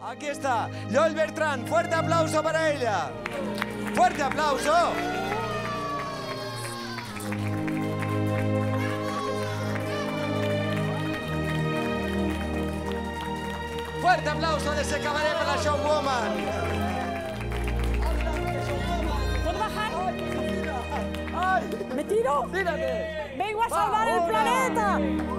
Aquí está, Joel Bertran. Fuerte aplauso para ella. ¡Fuerte aplauso! ¡Fuerte aplauso de ese cabaret para la Showwoman! ¿Puedo bajar? ¡Ay! ¿Me tiro? ¡Tírate! ¡Vengo a salvar el planeta!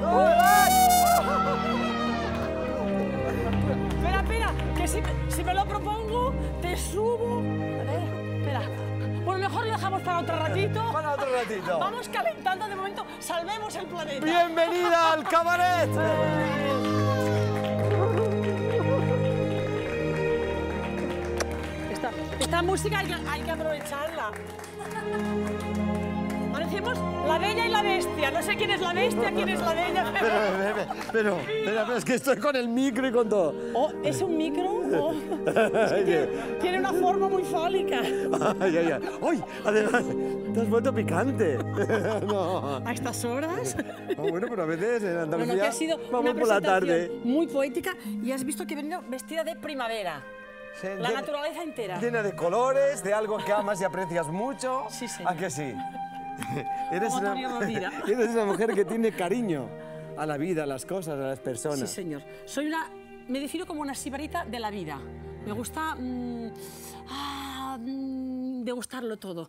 Espera, que si me lo propongo, te subo. A ver, espera. Bueno, mejor lo dejamos para otro ratito. Para otro ratito. Vamos calentando de momento. Salvemos el planeta. ¡Bienvenida al cabaret! Esta música hay que aprovecharla. Parecemos la Bella y la Bestia. No sé quién es la Bestia, quién es la Bella. Pero, es que estoy con el micro y con todo. Oh, ¿es un micro? Oh. Es que tiene una forma muy fálica. Ay. ¡Uy! Además, te has vuelto picante. No. ¿A estas horas? Bueno, pero a veces en Andalucía Que ha sido vamos una por la tarde. presentación muy poética y has visto que he venido vestida de primavera. Sí, La naturaleza entera. Llena de colores, de algo que amas y aprecias mucho. Sí, señor. ¿A que sí? Como Antonio Rovira. Eres una mujer que tiene cariño a la vida, a las cosas, a las personas. Sí, señor. Me defino como una sibarita de la vida. Me gusta degustarlo todo.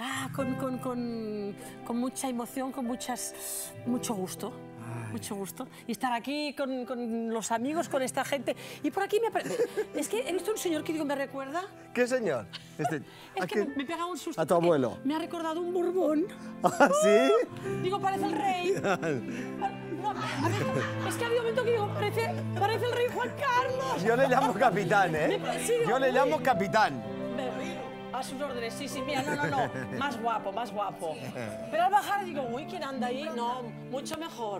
Con mucha emoción, con mucho gusto. Mucho gusto. Y estar aquí con los amigos, con esta gente. Y por aquí es que he visto un señor que digo, ¿me recuerda? ¿Qué señor? Es que me pega un susto. ¿A tu abuelo? Me ha recordado un Borbón. ¿Ah, sí? Digo, parece el rey. No, es que había un momento que digo, parece el rey Juan Carlos. Yo le llamo capitán, ¿eh? Yo le llamo capitán. A sus órdenes, sí, mira, no. Más guapo. Pero al bajar digo, uy, ¿quién anda ahí? No, mucho mejor.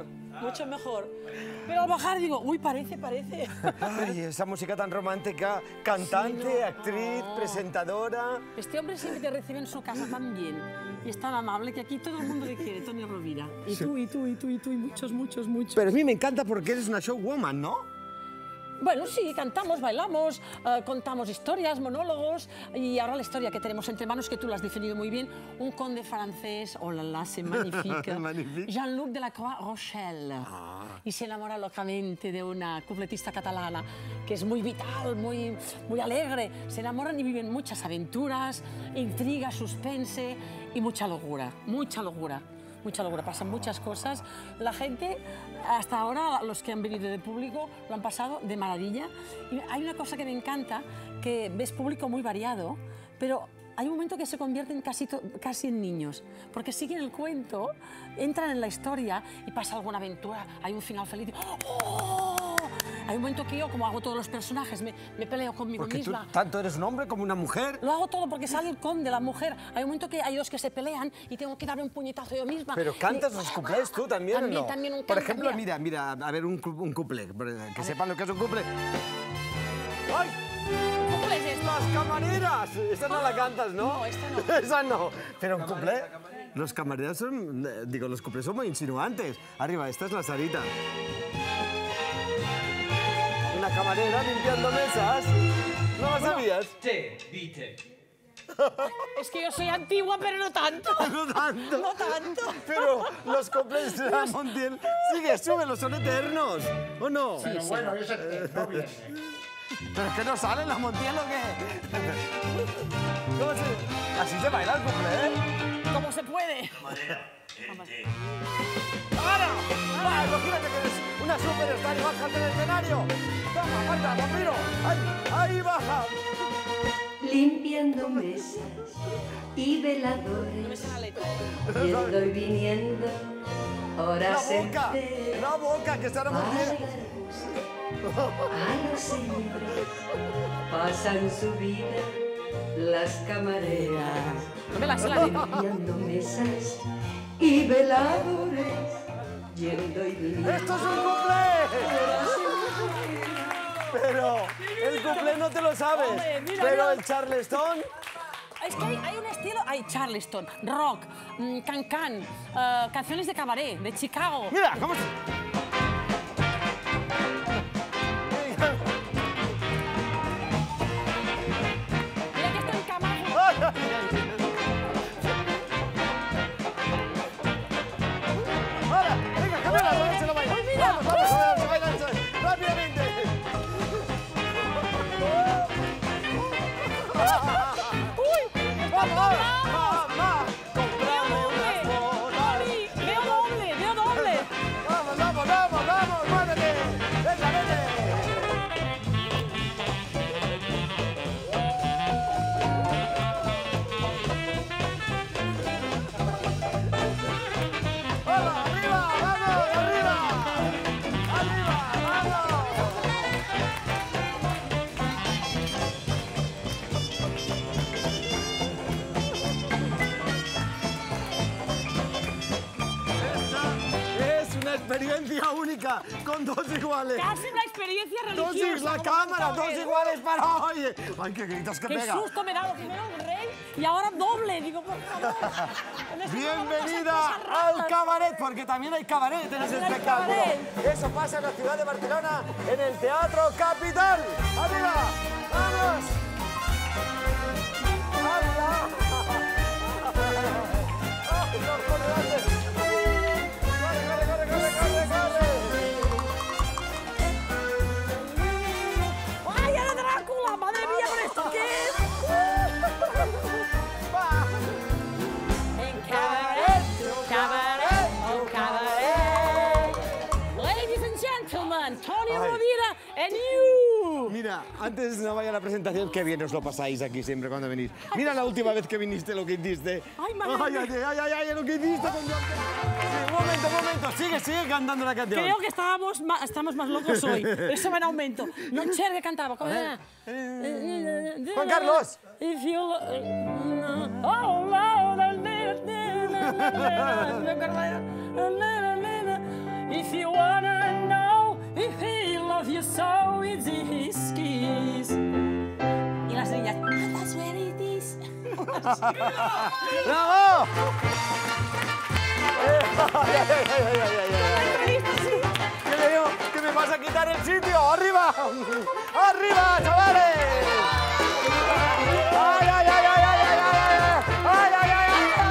Pero al bajar digo, uy, parece. Ay, esa música tan romántica, cantante, Sí, actriz, presentadora. Este hombre siempre te recibe en su casa tan bien y es tan amable que aquí todo el mundo le quiere, Tony Rovira. Y tú, y muchos. Pero a mí me encanta porque eres una showwoman, ¿no? Bueno, sí, cantamos, bailamos, contamos historias, monólogos y ahora la historia que tenemos entre manos, que tú la has definido muy bien, un conde francés, oh la la, c'est magnifique, Jean-Luc de la Croix-Rochelle, y se enamora locamente de una cupletista catalana que es muy vital, muy alegre, se enamoran y viven muchas aventuras, intriga, suspense y mucha locura. Pasan muchas cosas. La gente, hasta ahora, los que han venido de público, lo han pasado de maravilla. Y hay una cosa que me encanta, que ves público muy variado, pero hay un momento que se convierten casi en niños, porque siguen el cuento, entran en la historia y pasa alguna aventura, hay un final feliz. ¡Oh! Hay un momento que yo, como hago todos los personajes, me peleo conmigo misma. Porque tú tanto eres un hombre como una mujer. Lo hago todo porque sale el conde, la mujer. Hay un momento que hay dos que se pelean y tengo que darle un puñetazo yo misma. Pero cantas los cuplés tú también, ¿o no? También un Por ejemplo, mira, a ver un cuplé, que sepan lo que es un cuplé. ¡Ay! ¿Cuplés es esto? ¡Las camareras! Esta no la cantas, ¿no? No, esta no. Esa no. Pero un cuplé... Los camareras los cuplés son muy insinuantes. Arriba, esta es la Sarita. Una camarera limpiando mesas. ¿No lo sabías? Te, dite. Es que yo soy antigua, pero no tanto. No tanto. No tanto. Pero los cuplés de la Montiel, sigue, súbelo, son eternos. ¿O no? Pero bueno, eso no viene. ¿Pero es que no sale la Montiel o qué? ¿Cómo se...? Así se baila el cuplé, ¿eh? ¿Cómo se puede? ¡Para! ¡Va! Imagínate que eres una superstar y bajas del escenario. ¡Toma, falta, vampiro! ¡Ahí baja! Limpiando mesas y veladores, yendo y viniendo, horas enteras. ¡La boca! ¡Que está la Montiel! A los señores pasan su vida las camareras, No me la sé la letra. limpiando mesas y veladores, yendo y viniendo. ¡Esto es un cuplé! Pero el cuplé no te lo sabes. Hombre, mira, pero mira. el charleston... Es que hay un estilo, hay charleston, rock, can-can, canciones de cabaret, de Chicago. Mira, ¿cómo se...? mira, con dos iguales. Casi una experiencia religiosa. Dos la cámara, dos iguales para hoy. Ay, qué gritos que Qué pega. susto me he dado, primero un rey y ahora doble. Digo, por favor. Bienvenida al cabaret, porque también hay cabaret en ese espectáculo. Eso pasa en la ciudad de Barcelona, en el Teatro Capital. ¡Arriba! ¡Vamos! ¡Hala! ¡Ay, no, corre, dale! ¡Corre, corre, corre, corre, corre! ¡Ay, era Drácula! ¡Madre mía, ¿pero esto qué es! En cabaret, cabaret, oh cabaret. Ladies and gentlemen, Tony Rovira and you. Mira, antes no vaya la presentación, qué bien os lo pasáis aquí siempre cuando venís. Mira la última vez que viniste lo que hiciste. Ay, madre ay, lo que hiciste con Joan Pérez. Sí, un momento, sigue cantando la canción. Creo que estamos más locos hoy. Eso va en aumento. No sé qué cantaba. ¿Cómo era? Juan Carlos. If you... If you wanna know if he loves you so, it's in his kiss. Y las niñas, that's where it is. ¡Bravo! ¿Qué le digo? ¿Que me vas a quitar el sitio? ¡Arriba! ¡Arriba, chavales! ¡Ay, ay, ay, ay, ay, ay, ay! ¡Ay, ay, ay, ay!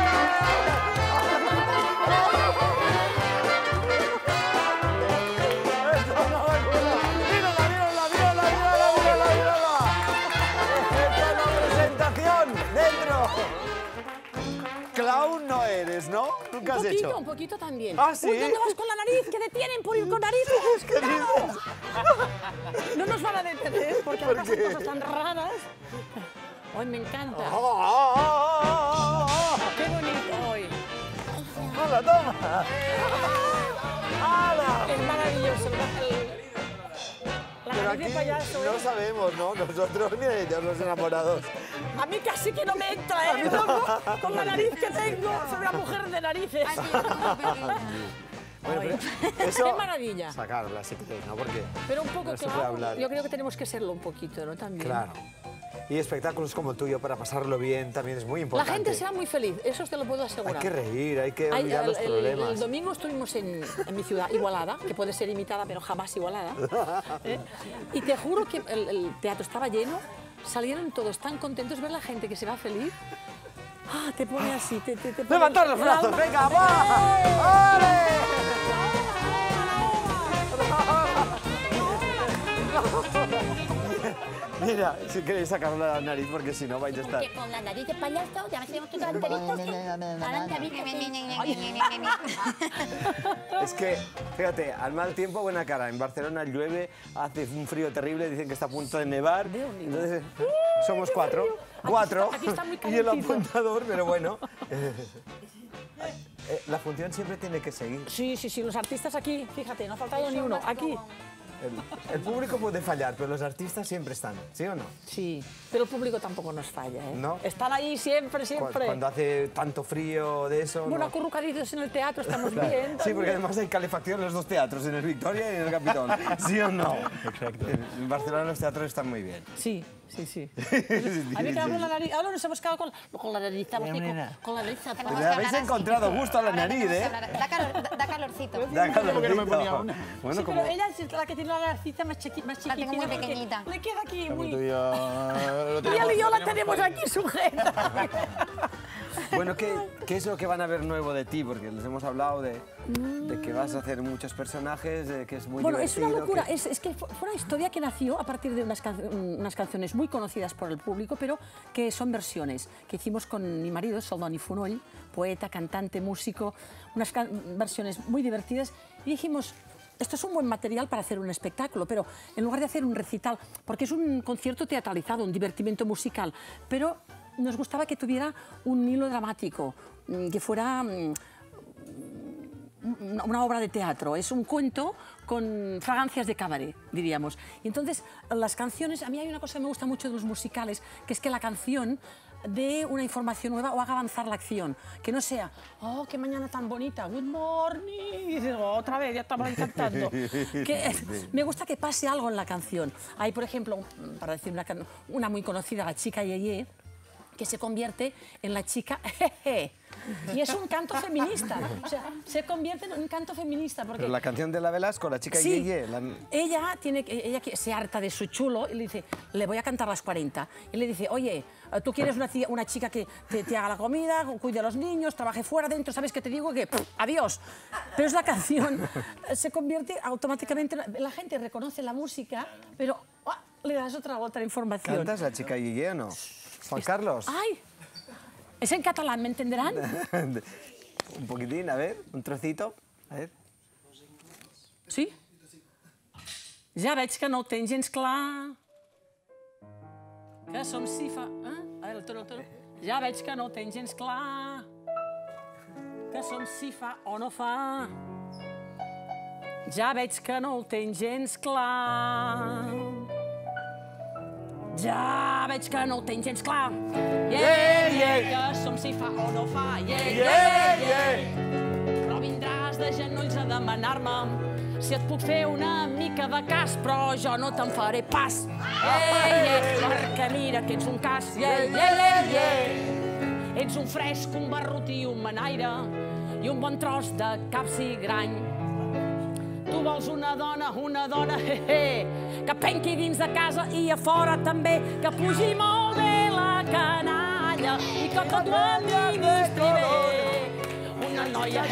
Clown no eres, ¿no? ¿Nunca has hecho? Un poquito también. ¿Ah, sí? Uy, ¿dónde vas con la nariz? Que detienen por ir con nariz. ¿Qué dices? No nos van a detener porque ¿Por ahora pasan qué? cosas tan raras. Hoy me encanta. Qué bonito hoy. ¡Hala, toma! ¡Hala! Es maravilloso. La Pero nariz aquí de payaso. no sabemos, ¿no? Nosotros, mira ellos, los enamorados. A mí casi que no me entra, ¿eh? Con la nariz que tengo. Soy una mujer de narices. Bueno, Ay, pero eso... ¡Qué maravilla! Sacarla, sí que no, porque... Pero un poco, no se puede claro, hablar. yo creo que tenemos que serlo un poquito, ¿no? También. Claro. Y espectáculos como el tuyo para pasarlo bien también es muy La importante. gente será muy feliz, eso te lo puedo Hay asegurar. que reír, hay que olvidar los problemas. El domingo estuvimos en mi ciudad, Igualada, que puede ser imitada, pero jamás igualada. ¿Eh? Y te juro que el teatro estaba lleno, salieron todos tan contentos, ver la gente que se va feliz. Ah, te pone así, te pone ¡Levantar los el brazos! alma. ¡Venga, va! ¡Ole! Mira, si queréis sacarlo de la nariz, porque si no vais a estar... Que con la nariz de payaso ya me tenemos que enteritos. Adelante, Es que, fíjate, al mal tiempo, buena cara. En Barcelona llueve, hace un frío terrible, dicen que está a punto de nevar. Entonces, somos cuatro. Aquí está muy Y el calentito. apuntador, pero bueno. La función siempre tiene que seguir. Sí, los artistas aquí, fíjate, no ha faltado ni uno, aquí. El público puede fallar, pero los artistas siempre están, ¿sí o no? Sí, pero el público tampoco nos falla, ¿eh? ¿No? Están ahí siempre, siempre. Cuando hace tanto frío de eso... Bueno, no. acurrucaditos en el teatro estamos Claro. bien. Sí, también. porque además hay calefacción en los dos teatros, en el Victoria y en el Capitol. ¿Sí o no? Exacto. En Barcelona los teatros están muy bien. Sí. A mí que hablo la nariz. Ahora nos hemos quedado con la nariz. Con la nariz. Pues le habéis encontrado gusto a la nariz, ¿eh? Da calorcito. Da calorcito. Bueno, Sí, como... pero ella es la que tiene la naricita más chiquita. La tengo muy porque pequeñita. Le queda aquí muy... Tú y yo lo Y él y yo la tenemos aquí sujeta. Bueno, ¿qué es lo que van a ver nuevo de ti? Porque les hemos hablado de que vas a hacer muchos personajes, de que es muy Bueno, es divertido. una locura. que- Es que fue una historia que nació a partir de unas canciones muy conocidas por el público, pero que son versiones que hicimos con mi marido, Soldoni Fonoll, poeta, cantante, músico, unas versiones muy divertidas. Y dijimos, esto es un buen material para hacer un espectáculo, pero en lugar de hacer un recital, porque es un concierto teatralizado, un divertimento musical, pero nos gustaba que tuviera un hilo dramático, que fuera una obra de teatro, es un cuento con fragancias de cabaret, diríamos. Y entonces, las canciones, a mí hay una cosa que me gusta mucho de los musicales, que es que la canción dé una información nueva o haga avanzar la acción. Que no sea, oh, qué mañana tan bonita, good morning, y dices, oh, otra vez, ya estamos ahí cantando. Me gusta que pase algo en la canción. Hay, por ejemplo, para decir una muy conocida, la chica Yeye, que se convierte en la chica jeje. Y es un canto feminista. O sea, se convierte en un canto feminista. Porque... Pero la canción de la Velasco, la chica sí, Yeye... Ella se harta de su chulo y le dice, le voy a cantar las 40. Y le dice, oye, tú quieres una chica que te haga la comida, cuide a los niños, trabaje fuera, dentro, ¿sabes qué te digo? Que adiós. Pero es la canción, se convierte automáticamente... La gente reconoce la música, pero le das otra información. ¿Cantas la chica Yeye o no? Juan Carlos. ¡Ay! Es en catalán, ¿me entenderán? Un poquitín, a ver, un trocito. A ver. Sí? Ja veig que no ho tens gens clar. Que som si fa... A veure, el toro. Ja veig que no ho tens gens clar. Que som si fa o no fa. Ja veig que no ho tens gens clar. Ja veig que no ho tens gens clar. Que som si fa o no fa. Però vindràs de genolls a demanar-me si et puc fer una mica de cas, però jo no te'n faré pas. Perquè mira que ets un cas. Ets un fresc, un barrut i un manaire i un bon tros de capsigrany. Tu vols una dona, que penqui dins de casa i a fora també, que pugi molt bé la canalla i que tot ho administri bé. Una noia,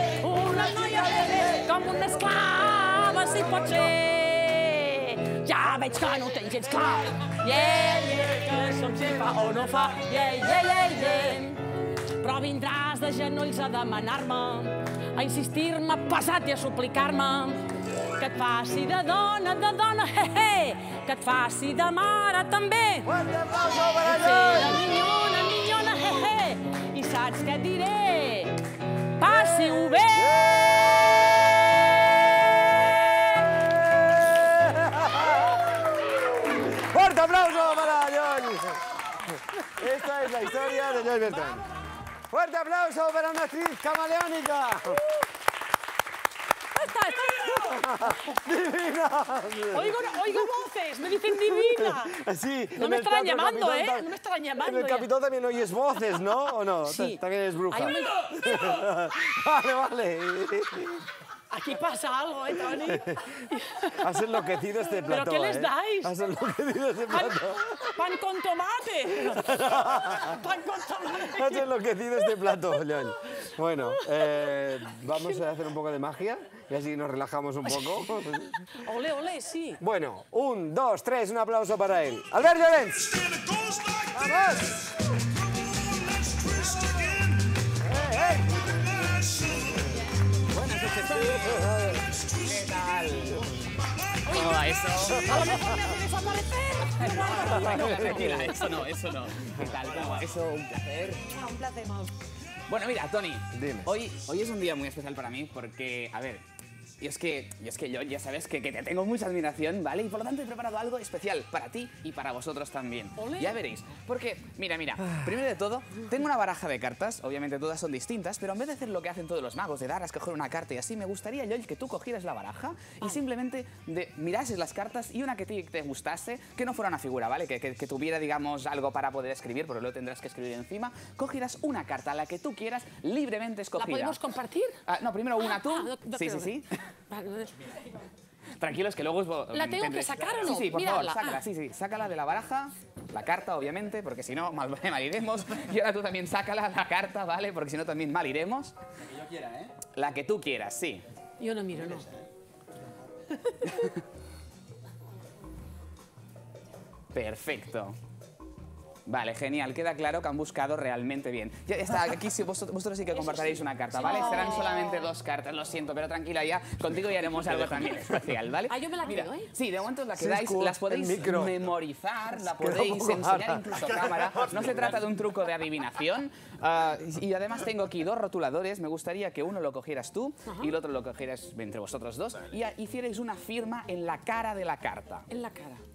com una esclava, si pot ser. Ja veig que no ho tens gens clar. Que som si fa o no fa. Però vindràs de genolls a demanar-me, a insistir-me pesat i a suplicar-me que et faci de dona, que et faci de mare també. De minyona, i saps què et diré? Passi-ho bé! ¡Fuerte aplauso para Lloll! Esta es la historia de Lloll Bertran. ¡Fuerte aplauso para una actriz camaleónica! ¡Divina! Oigo voces, me dicen divina. Sí, no me estarán llamando, ¿eh? No me estarán llamando. En el Capitol también oyes voces, ¿no? ¿O no? Sí. También eres bruja. Vale. Aquí pasa algo, ¿eh, Toni? Has enloquecido este plato. ¿Pero qué les dais? Has enloquecido este plato. Pan con tomate. Pan con tomate. Has enloquecido este plato, Lloll. Bueno, vamos a hacer un poco de magia y así nos relajamos un poco. Ole, sí. Bueno, 1, 2, 3, un aplauso para él. ¡Albert Llorens! ¡Vamos! ¿Qué tal? ¿Cómo va eso? Tranquila, eso no. ¿Qué tal? ¿Cómo va eso? Un placer. Un placer. Bueno, mira, Toni, Dime. hoy es un día muy especial para mí porque, a ver, y es que yo ya sabes que te tengo mucha admiración, ¿vale? Y por lo tanto he preparado algo especial para ti y para vosotros también. Ole. Ya veréis. Porque, mira, primero de todo, tengo una baraja de cartas, obviamente todas son distintas, pero en vez de hacer lo que hacen todos los magos, de dar a escoger una carta y así, me gustaría, Lloll, que tú cogieras la baraja y simplemente mirases las cartas y una que te gustase, que no fuera una figura, ¿vale? Que tuviera, digamos, algo para poder escribir, porque luego tendrás que escribir encima. Cogieras una carta, la que tú quieras, libremente escogida. ¿La podemos compartir? No, primero una tú. Sí. Tranquilos, que luego os... ¿La tengo que sacar o no? Sí, por Mírala. favor, sácala, sí, sácala de la baraja, la carta, obviamente, porque si no, mal iremos. Y ahora tú también sácala, la carta, ¿vale? Porque si no, también mal iremos. La que yo quiera, ¿eh? La que tú quieras, sí. Yo no miro, no. Perfecto. Vale, genial. Queda claro que han buscado realmente bien. Ya está, aquí sí, vosotros sí que compartiréis una carta, ¿vale? Serán solamente 2 cartas, lo siento, pero tranquila ya. Contigo ya haremos algo también especial, ¿vale? Yo me la quedo, ¿eh? Sí, de momento la quedáis, las podéis memorizar, la podéis enseñar incluso a cámara. No se trata de un truco de adivinación. Y además tengo aquí 2 rotuladores. Me gustaría que uno lo cogieras tú y el otro lo cogieras entre vosotros dos y hicierais una firma en la cara de la carta. En la cara.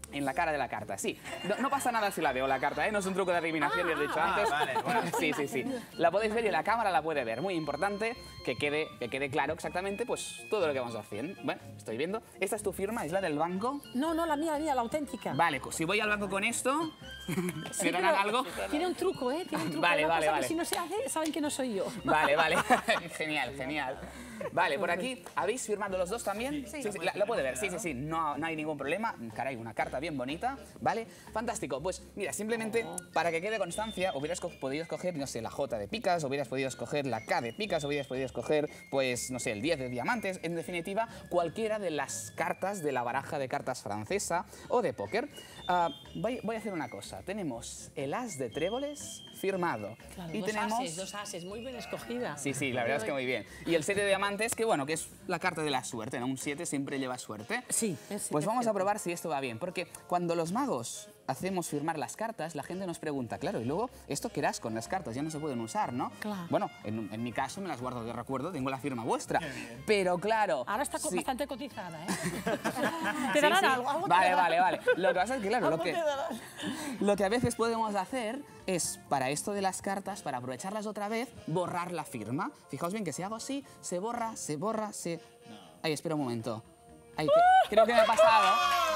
en la cara de la carta, sí. No pasa nada si la veo la carta, ¿eh? No es un truco de adivinación, ya he dicho antes. Vale, bueno. Sí. La podéis ver y la cámara la puede ver. Muy importante que quede claro exactamente pues todo lo que vamos a hacer. Bueno, estoy viendo. ¿Esta es tu firma? ¿Es la del banco? No, la mía, la auténtica. Vale, si voy al banco con esto, ¿me darán algo? Tiene un truco, ¿eh? Tiene un truco. Vale. Si no se hace, saben que no soy yo. Vale. Genial. Vale, por aquí, ¿habéis firmado los dos también? Sí. Lo puede ver, sí. No hay ningún problema. Caray, una carta bien bonita, ¿vale? Fantástico. Pues mira, simplemente para que quede constancia, hubieras podido escoger, no sé, la J de picas, hubieras podido escoger la K de picas, hubieras podido escoger, pues, no sé, el 10 de diamantes. En definitiva, cualquiera de las cartas de la baraja de cartas francesa o de póker. Voy a hacer una cosa. Tenemos el as de tréboles firmado. Claro, y tenemos dos ases, muy bien escogida. Sí, la verdad es que muy bien. Y el 7 de diamantes, que bueno, que es la carta de la suerte, ¿no? Un 7 siempre lleva suerte. Sí. Pues vamos a probar si esto va bien, porque cuando los magos hacemos firmar las cartas, la gente nos pregunta, claro, y luego, ¿esto qué harás con las cartas? Ya no se pueden usar, ¿no? Claro. Bueno, en mi caso me las guardo de recuerdo, tengo la firma vuestra. Pero claro... Ahora está sí. bastante cotizada, ¿eh? ¿Te darán algo? Vale. Lo que pasa es que, claro, lo que a veces podemos hacer es, para esto de las cartas, para aprovecharlas otra vez, borrar la firma. Fijaos bien que si hago así, se borra. Ay, espera un momento. Ay, creo que me ha pasado.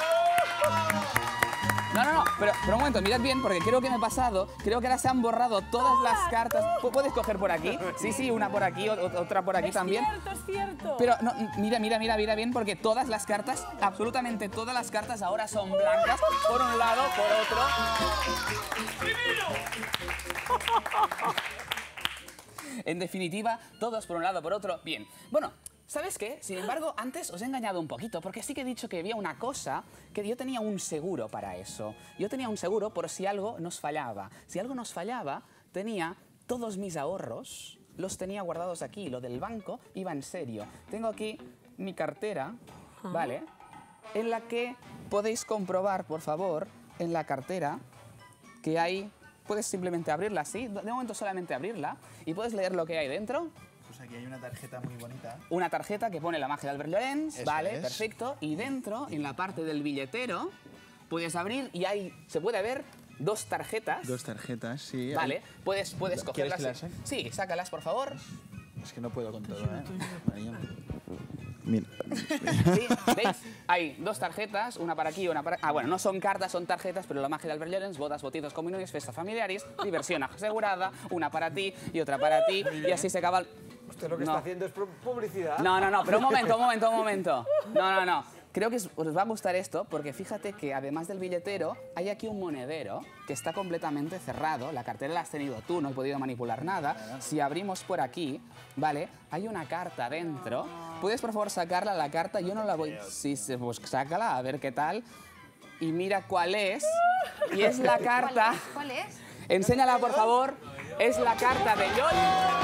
No, pero un momento, mirad bien, porque creo que me he pasado. Creo que ahora se han borrado todas las cartas. ¿Puedes coger por aquí? Sí, una por aquí, otra por aquí también. Es cierto. Pero no, mira bien, porque todas las cartas, absolutamente todas las cartas ahora son blancas, por un lado, por otro. En definitiva, todos por un lado, por otro. Bien. Bueno, ¿sabes qué? Sin embargo, antes os he engañado un poquito, porque sí que he dicho que había una cosa, que yo tenía un seguro para eso. Yo tenía un seguro por si algo nos fallaba. Si algo nos fallaba, tenía todos mis ahorros, los tenía guardados aquí. Lo del banco iba en serio. Tengo aquí mi cartera, ¿vale? En la que podéis comprobar, por favor, en la cartera, que hay... Puedes simplemente abrirla así, de momento solamente abrirla, y puedes leer lo que hay dentro. Pues aquí hay una tarjeta muy bonita. Una tarjeta que pone la magia de Albert Llorens, Eso vale, es. perfecto. Y dentro, en la parte del billetero, puedes abrir y se puede ver dos tarjetas. Dos tarjetas, sí. Vale, puedes ¿Quieres cogerlas. que las saque? Sí, sácalas, por favor. Es que no puedo con todo, ¿eh? María. Mira. Sí, ¿veis? Hay dos tarjetas, una para aquí y una para... Ah, bueno, no son cartas, son tarjetas, pero la magia de Albert Llorens, bodas, bautizos, comuniones, fiestas familiares, diversión asegurada, una para ti y otra para ti, y así se acaba... Usted lo que está haciendo es publicidad. No, pero un momento. No. Creo que os va a gustar esto, porque fíjate que además del billetero, hay aquí un monedero que está completamente cerrado. La cartera la has tenido tú, no he podido manipular nada. Si abrimos por aquí, ¿vale? Hay una carta dentro. ¿Puedes, por favor, sacarla, la carta? Yo no la voy... Sí, pues sácala, a ver qué tal. Y mira cuál es. Y es la carta... ¿Cuál es? Enséñala, por favor. Es la carta de Lloyd.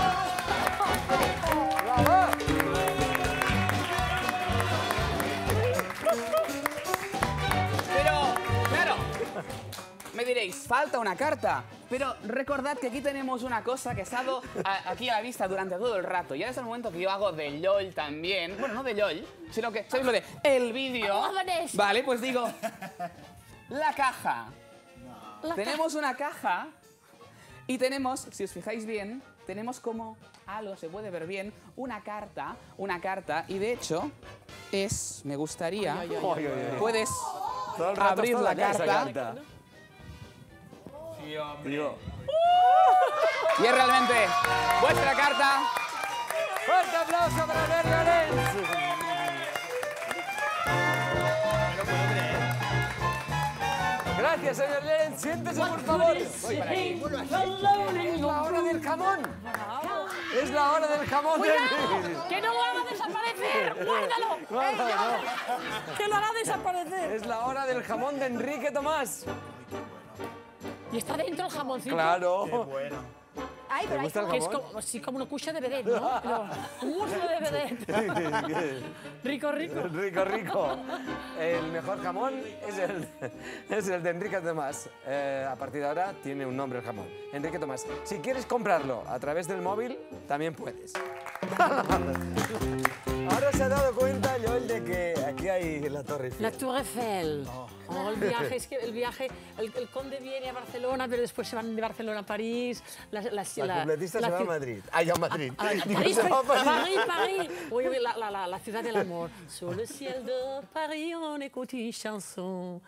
Pero, claro, me diréis, falta una carta. Pero recordad que aquí tenemos una cosa que ha estado aquí a la vista durante todo el rato. Y ahora es el momento que yo hago de LOL también. Bueno, no de LOL, sino que, ¿sabéis lo de el vídeo? Vale, pues digo, la caja. Tenemos una caja y tenemos, si os fijáis bien, tenemos como algo, se puede ver bien, una carta, y de hecho es, me gustaría, puedes abrir la carta. Y es realmente vuestra carta. ¡Fuerte aplauso para Albert Llorens! Gracias, señor Llorens. Siéntese, por favor. Es la hora del jamón. Es la hora del jamón. ¡Que no lo haga desaparecer! ¡Guárdalo! ¡Que lo haga desaparecer! Es la hora del jamón de Enrique Tomás. Y está dentro el jamoncito. Claro. Qué bueno. Ay, pero ¿Te gusta el Que es jamón? como, sí, como una cucha de vedette, ¿no? Pero un muslo de vedette. Rico. Rico. El mejor jamón es el de Enrique Tomás. A partir de ahora tiene un nombre el jamón. Enrique Tomás. Si quieres comprarlo a través del móvil, también puedes. Ahora se ha dado cuenta, Joel, de que aquí hay la Torre Eiffel. La Tour Eiffel. Oh, el viaje, es que el viaje, el conde viene a Barcelona, pero después se van de Barcelona a París. La completista se va a Madrid. Ah, ya a Madrid. París, París. Oui, oui, la ciudad del amor. Sur le ciel de Paris, on écoute une chanson.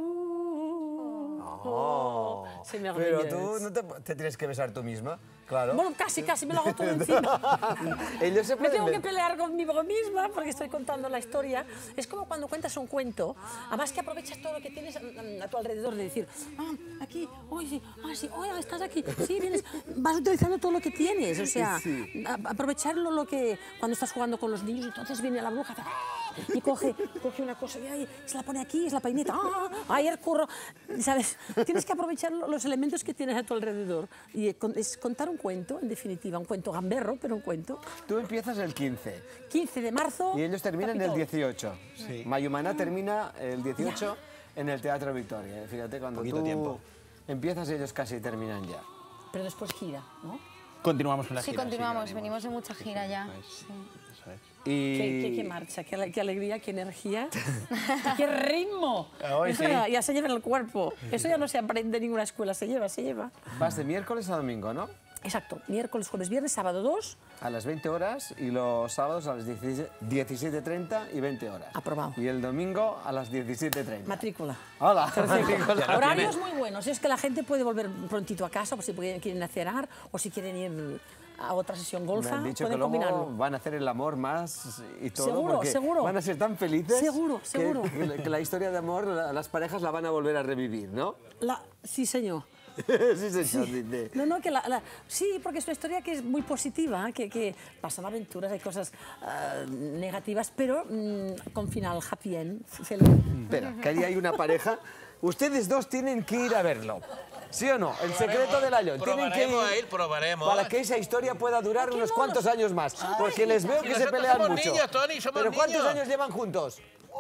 C'est merveilleux. Pero tú no te tienes que besar tú misma, claro. Bueno, casi me lo hago todo encima. Ellos se Me tengo pueden que pelear conmigo misma porque estoy contando la historia. Es como cuando cuentas un cuento, además que aprovechas todo lo que tienes a tu alrededor, de decir, aquí, hoy sí, estás aquí, sí, vienes, vas utilizando todo lo que tienes, o sea, aprovechar lo que, cuando estás jugando con los niños, entonces viene la bruja y coge una cosa y ahí, se la pone aquí, es la peineta, ahí el curro, ¿sabes? Tienes que aprovechar los elementos que tienes a tu alrededor y es contar un cuento, en definitiva, un cuento gamberro, pero un cuento. Tú empiezas el 15. 15 de marzo. Y ellos terminan el Capitol. 18. Sí. Mayumana termina el 18 en el Teatro Victoria. Fíjate, cuando Poquito tú tiempo. empiezas, ellos casi terminan ya. Pero después gira, ¿no? Continuamos con la Sí, gira. continuamos, venimos de mucha gira ya. Sí. Eso es. Y... Qué marcha, qué alegría, qué energía, qué ritmo. Hoy Eso sí. ya se lleva en el cuerpo. Eso ya no se aprende en ninguna escuela, se lleva. Vas de miércoles a domingo, ¿no? Exacto, miércoles, jueves, viernes, sábado 2. A las 20 horas y los sábados a las 17:30 y 20 horas. Aprobado. Y el domingo a las 17:30. Matrícula. Hola, matrícula. Horarios muy buenos, es que la gente puede volver prontito a casa, por si quieren cenar o si quieren ir a otra sesión Me golfa, han dicho que pueden luego combinarlo. van a hacer el amor más y todo. Seguro, porque seguro. van a ser tan felices. Seguro. Que la historia de amor, las parejas la van a volver a revivir, ¿no? Sí, señor. Sí, señor. Dice. No, sí, porque es una historia que es muy positiva, que pasan aventuras, hay cosas negativas, pero con final happy end, feliz. Espera, que ahí hay una pareja. Ustedes dos tienen que ir a verlo. ¿Sí o no? El secreto del año. Tienen que ir probaremos. para que esa historia pueda durar unos cuantos años más. Porque les veo que se pelean somos mucho. niños, Tony, somos ¿Pero cuántos niños. años llevan juntos?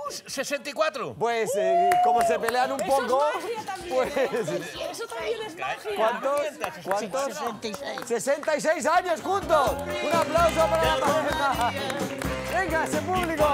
64. Pues como se pelean un poco, pues... Eso también es magia. ¿Cuántos? 66 años juntos. Un aplauso para la pareja. Venga, ese público.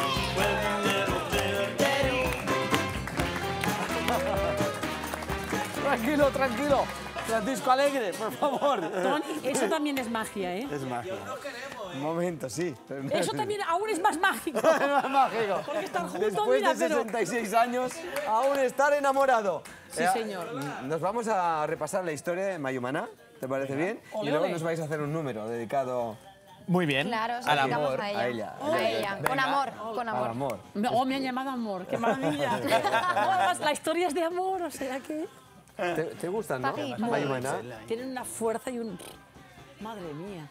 Tranquilo. Francisco Alegre, por favor. Tony, eso también es magia, ¿eh? Es mágico. Un momento, sí. Eso también aún es más mágico. Es mágico. Porque estar juntos, Después mira, de pero... 66 años, aún estar enamorado. Sí, señor. Nos vamos a repasar la historia de Mayumana, ¿te parece bien? Ole, Y luego ole. nos vais a hacer un número dedicado Muy bien. Claro, se Al lo dedicamos amor. a ella. a ella. Con amor, con al amor. amor. Me han llamado amor, qué maravilla. Además, la historia es de amor, o sea que... ¿Te gustan, no? Papi, Mayumana. Tienen una fuerza y un... Madre mía.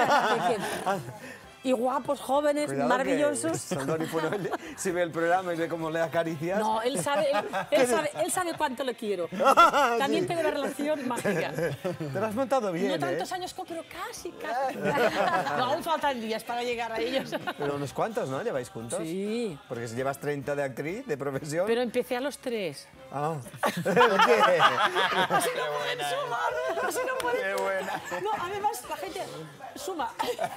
Y guapos, jóvenes, Cuidado maravillosos. que Sandoni Funoli, si ve el programa y ve cómo le acaricias... No, él sabe cuánto le quiero. También tiene una relación mágica. Te lo has montado bien, No tantos años, pero casi. No, aún faltan días para llegar a ellos. Pero unos cuantos, ¿no? ¿Lleváis juntos? Sí. Porque si llevas 30 de actriz, de profesión... Pero empecé a los 3. Ah. ¿Qué? Así no puede. Qué buena. No, además la gente suma.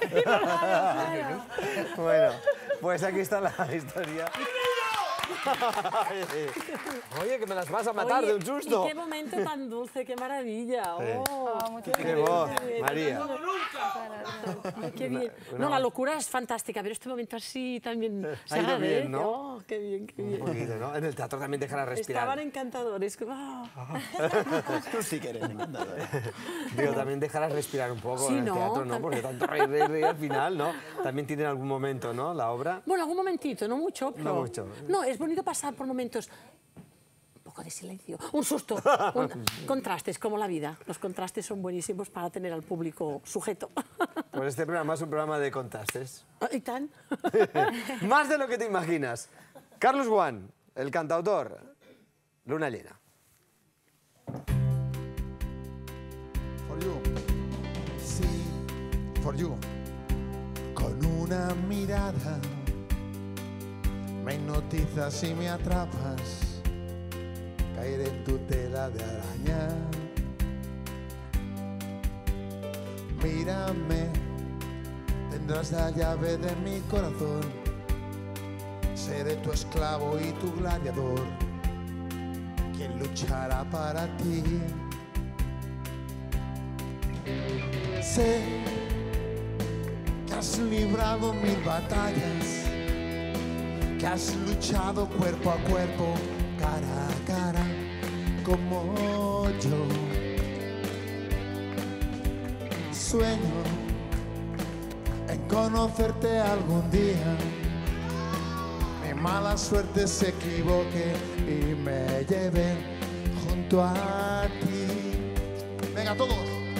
Bueno, pues aquí está la historia. Oye, que me las vas a matar de un susto. Y qué momento tan dulce, qué maravilla. Oh, Qué voz, María. Qué bien. No, la locura es fantástica, pero este momento así también se Ha ido agradece. bien, ¿no? Oh, qué bien, qué bien. Un poquito, ¿no? En el teatro también dejarás respirar. Estaban encantadores. Tú sí que eres encantador. Digo, también dejarás respirar un poco Sí, en el ¿no? teatro, ¿no? Porque tanto reír al final, ¿no? También tiene algún momento, ¿no? La obra. Bueno, algún momentito, no mucho, pero... No mucho. No, es bonito pasar por momentos... Un poco de silencio, un susto, contrastes, como la vida. Los contrastes son buenísimos para tener al público sujeto. Pues este programa es un programa de contrastes. ¿Y tan? Más de lo que te imaginas. Carlos Guan, el cantautor. Luna llena. For you. Sí, for you. Con una mirada me hipnotizas y me atrapas. Caer en tu tela de araña. Mírame, tendrás la llave de mi corazón. Seré tu esclavo y tu gladiador, quien luchará para ti. Sé que has librado 1000 batallas, que has luchado cuerpo a cuerpo, cara a cara, como yo. Sueño en conocerte algún día, mi mala suerte se equivoque y me lleve junto a ti. Venga todos.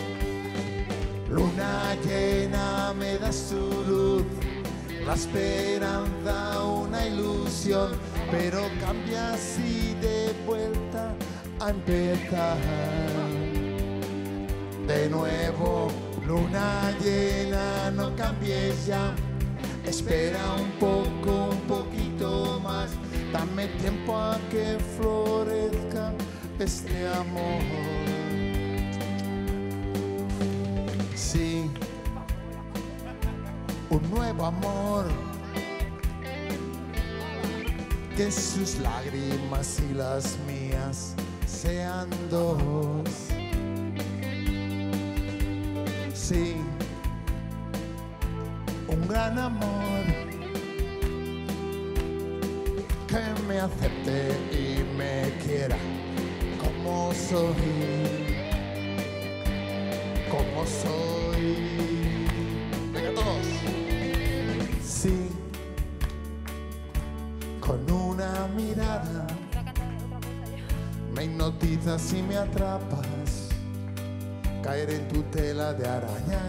Luna llena, me das tu luz, la esperanza, una ilusión, pero cambia así de vuelta a empezar. De nuevo, luna llena, no cambies ya, espera un poco, un poquito más, dame tiempo a que florezca este amor. Sí, un nuevo amor, que sus lágrimas y las mías sean dos. Sí, un gran amor, que me acepte y me quiera como soy. Como soy. Venga todos. Sí, con una mirada me hipnotizas y me atrapas, caer en tu tela de araña.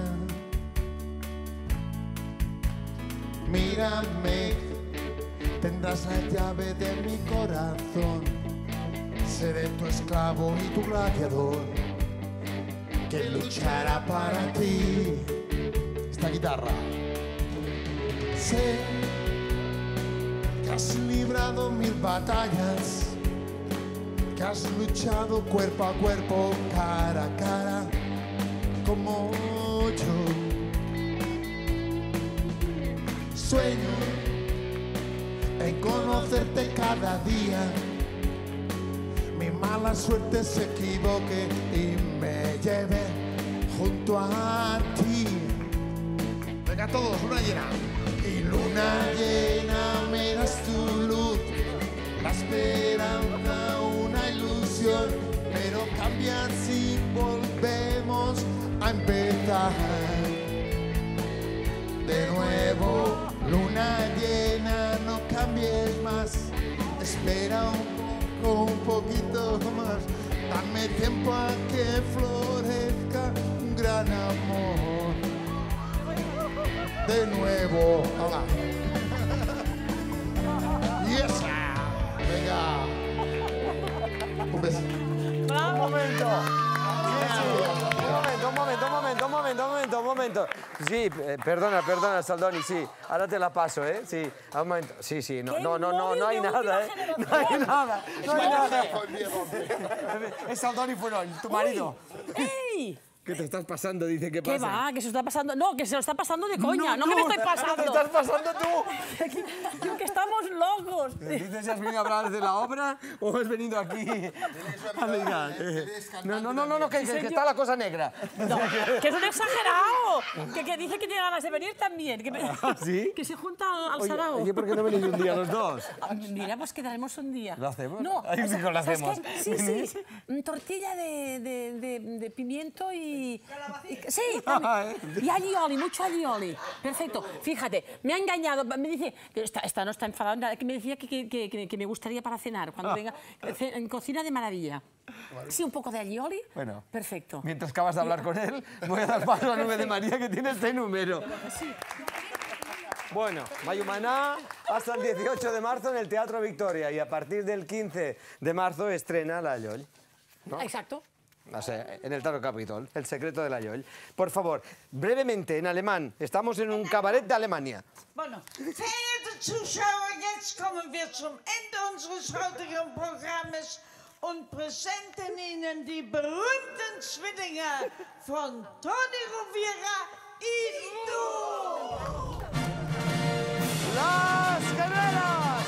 Mírame, tendrás la llave de mi corazón, seré tu esclavo y tu gladiador, que luchará para ti. Esta guitarra. Sé que has librado 1000 batallas, que has luchado cuerpo a cuerpo, cara a cara, como yo. Sueño en conocerte cada día, mi mala suerte se equivoque y me lleve junto a ti. Venga todos, luna llena. Y luna llena, me das tu luz, la esperanza, una ilusión, pero cambia si volvemos a empezar. De nuevo, luna llena, no cambies más, espera un poquito más, dame tiempo a que florezca un gran amor. De nuevo, hola. Yes. Venga. Un beso. ¡Bravo! Un momento. Un momento. Sí, perdona, Saldoni, sí. Ahora te la paso, ¿eh? Sí, a un momento. Sí, no hay nada, ¿eh? No hay nada. Es Saldoni Fuerón, tu marido. ¡Ey! ¿Qué te estás pasando? Dice que pasa. ¿Qué va? ¿Que se está pasando? No, que se lo está pasando de coña. No, que me estoy pasando. ¿Qué te estás pasando tú? Que estamos locos. ¿Dices si has venido a hablar de la obra o has venido aquí a ligar? No, que está la cosa negra. No, que es un exagerado. Que dice que tiene ganas de venir también. ¿Sí? Que se junta al sarao. Oye, ¿por qué no venís un día los dos? Mira, pues quedaremos un día. ¿Lo hacemos? No. Ahí sí que lo hacemos. Sí. Tortilla de pimiento y... Sí, también. Y alioli, mucho alioli. Perfecto. Fíjate, me ha engañado. Me dice, esta no está enfadada, que me decía que me gustaría para cenar, cuando venga. En cocina de maravilla. Sí, un poco de alioli. Bueno. Perfecto. Mientras acabas de hablar con él, voy a dar paso a Nube de María, que tiene este número. Bueno, Mayumaná hasta el 18 de marzo en el Teatro Victoria, y a partir del 15 de marzo estrena La Lloll, ¿no? Exacto. O sea, en el Teatro Capitol, El secreto de La Lloll. Por favor, brevemente, en alemán. Estamos en un cabaret de Alemania. Bueno, verehrte Zuschauer, jetzt kommen wir zum Ende unseres heutigen Programmes und präsentieren Ihnen die berühmten Zwillinge von Toni Rovira y tú. ¡Las Gemelas!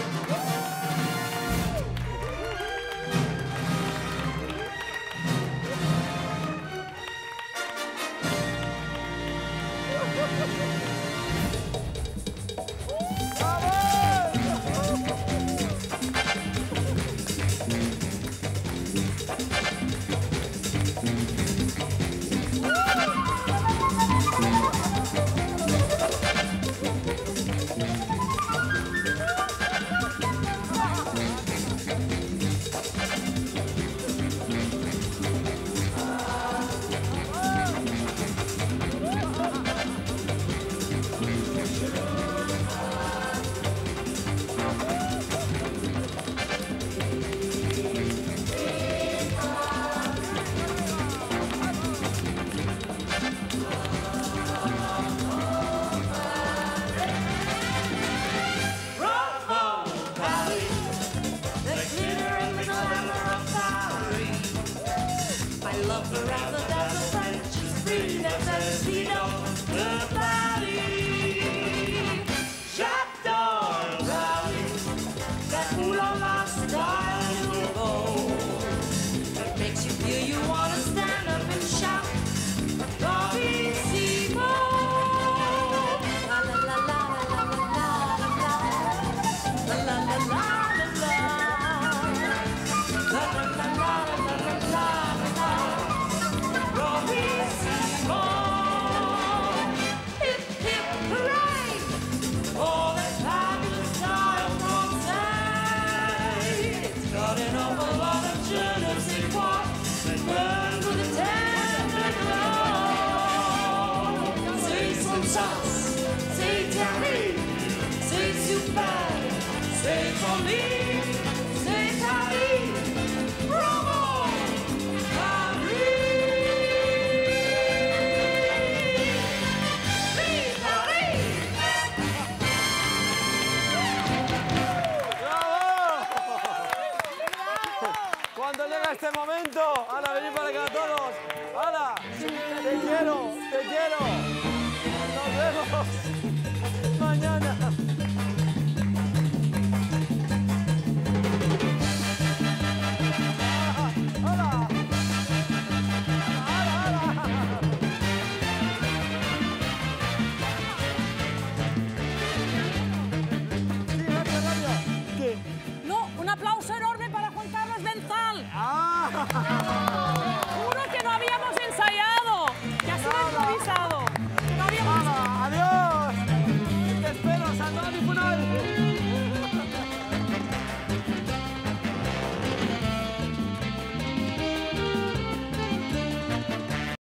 Cuando llega este momento, ¡hala, venid para acá todos! ¡Hala! ¡Te quiero! ¡Te quiero! ¡Nos vemos!